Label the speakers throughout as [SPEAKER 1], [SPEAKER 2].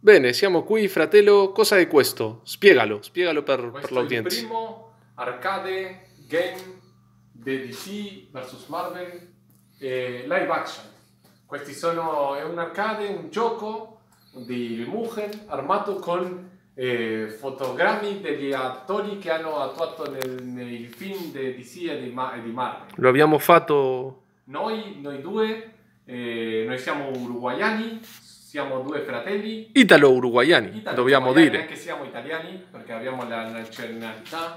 [SPEAKER 1] Bene, siamo qui, fratello. Cosa è questo? Spiegalo per
[SPEAKER 2] Questo è il
[SPEAKER 1] l'audience.
[SPEAKER 2] primo arcade game di DC vs Marvel live action. È un arcade, un gioco di Mugen armato con fotogrammi degli attori che hanno attuato nei film di DC e di Marvel.
[SPEAKER 1] Lo abbiamo fatto.
[SPEAKER 2] Noi due, noi siamo uruguayani, siamo due fratelli.
[SPEAKER 1] Italo-uruguayani, dobbiamo
[SPEAKER 2] Italo-uruguayani,
[SPEAKER 1] dire.
[SPEAKER 2] anche siamo italiani perché abbiamo la nazionalità.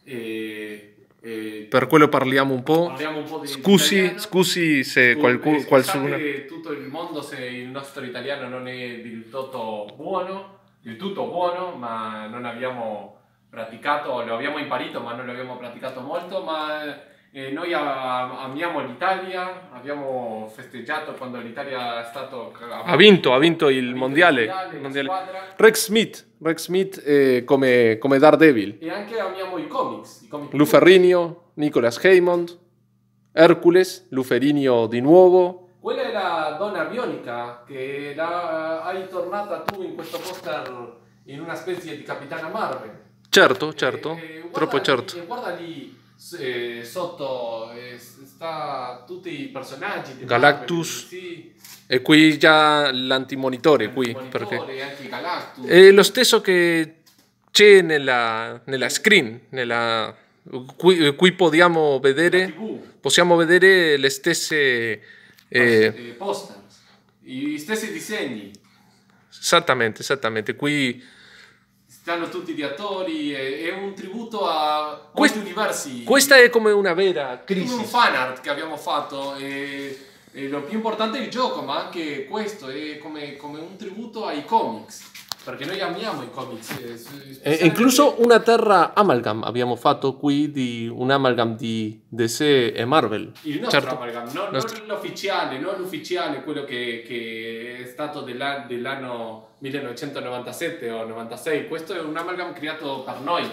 [SPEAKER 1] Per quello parliamo un po'.
[SPEAKER 2] Parliamo un po' di
[SPEAKER 1] Scusi,
[SPEAKER 2] italiano.
[SPEAKER 1] scusi se qualcuno.
[SPEAKER 2] Scusate tutto il mondo se il nostro italiano non è del tutto buono, ma non abbiamo praticato, lo abbiamo imparito ma non lo abbiamo praticato molto, ma noi amiamo l'Italia, abbiamo festeggiato quando l'Italia
[SPEAKER 1] Ha vinto il mondiale.
[SPEAKER 2] la squadra.
[SPEAKER 1] Rex Smith come Daredevil.
[SPEAKER 2] E anche amiamo i comics.
[SPEAKER 1] Lou Ferrigno, Nicolas Haymond, Hércules, Lou Ferrigno di nuovo.
[SPEAKER 2] Quella è la donna bionica che hai tornata tu in questo poster in una specie di Capitana Marvel.
[SPEAKER 1] Certo, troppo
[SPEAKER 2] Lì,
[SPEAKER 1] certo.
[SPEAKER 2] guarda lì sotto, sta tutti i personaggi di
[SPEAKER 1] Galactus.
[SPEAKER 2] Marvel, sì.
[SPEAKER 1] E qui già l'antimonitore, qui, perché
[SPEAKER 2] Anche i Galactus.
[SPEAKER 1] è lo stesso che c'è nella screen, qui possiamo vedere le stesse
[SPEAKER 2] Poster, gli stessi disegni.
[SPEAKER 1] esattamente, qui
[SPEAKER 2] Stanno tutti gli attori, è un tributo a molti universi.
[SPEAKER 1] questa è come una vera
[SPEAKER 2] Come
[SPEAKER 1] crisi.
[SPEAKER 2] un fan art che abbiamo fatto e lo più importante è il gioco, ma anche questo è come un tributo ai comics, perché noi amiamo i comics.
[SPEAKER 1] E incluso una terra amalgam abbiamo fatto qui, di un amalgam di DC e Marvel.
[SPEAKER 2] Il nostro
[SPEAKER 1] Certo.
[SPEAKER 2] amalgam, non l'ufficiale, quello che è stato dell'anno 1997 o 96. Questo è un amalgam creato per noi.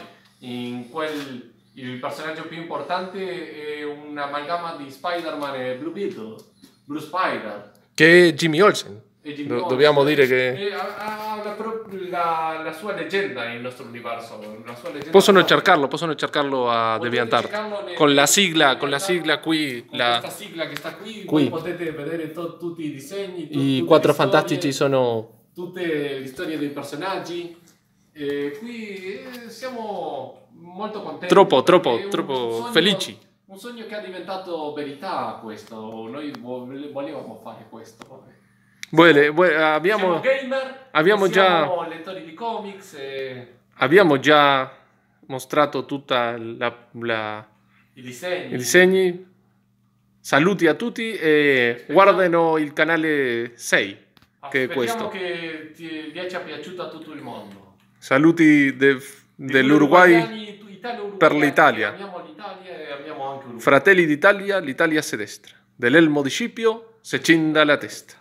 [SPEAKER 2] Il personaggio più importante è un amalgama di Spider-Man e Blue Spider.
[SPEAKER 1] Che è Jimmy Olsen. Dobbiamo dire che
[SPEAKER 2] ha la sua leggenda nel nostro universo.
[SPEAKER 1] possono cercarlo a DeviantArt
[SPEAKER 2] cercarlo
[SPEAKER 1] con la sigla qui,
[SPEAKER 2] Questa sigla che sta qui. Voi potete vedere tutti i disegni,
[SPEAKER 1] i
[SPEAKER 2] tutte
[SPEAKER 1] Quattro
[SPEAKER 2] le storie,
[SPEAKER 1] Fantastici sono
[SPEAKER 2] tutte le storie dei personaggi. E qui siamo molto contenti.
[SPEAKER 1] troppo felici.
[SPEAKER 2] Un sogno che è diventato verità questo. Noi volevamo fare questo. Siamo gamer, siamo lettori di comics.
[SPEAKER 1] Abbiamo già mostrato tutta
[SPEAKER 2] I disegni.
[SPEAKER 1] i disegni. Saluti a tutti e guardano il canale 6, che è questo.
[SPEAKER 2] Speriamo che vi sia piaciuto a tutto il mondo.
[SPEAKER 1] Saluti dell'Uruguay per l'Italia.
[SPEAKER 2] Amiamo l'Italia e amiamo anche l'Uruguay.
[SPEAKER 1] Fratelli d'Italia, l'Italia se destra. Dell'Elmo di Scipio se cinda la testa.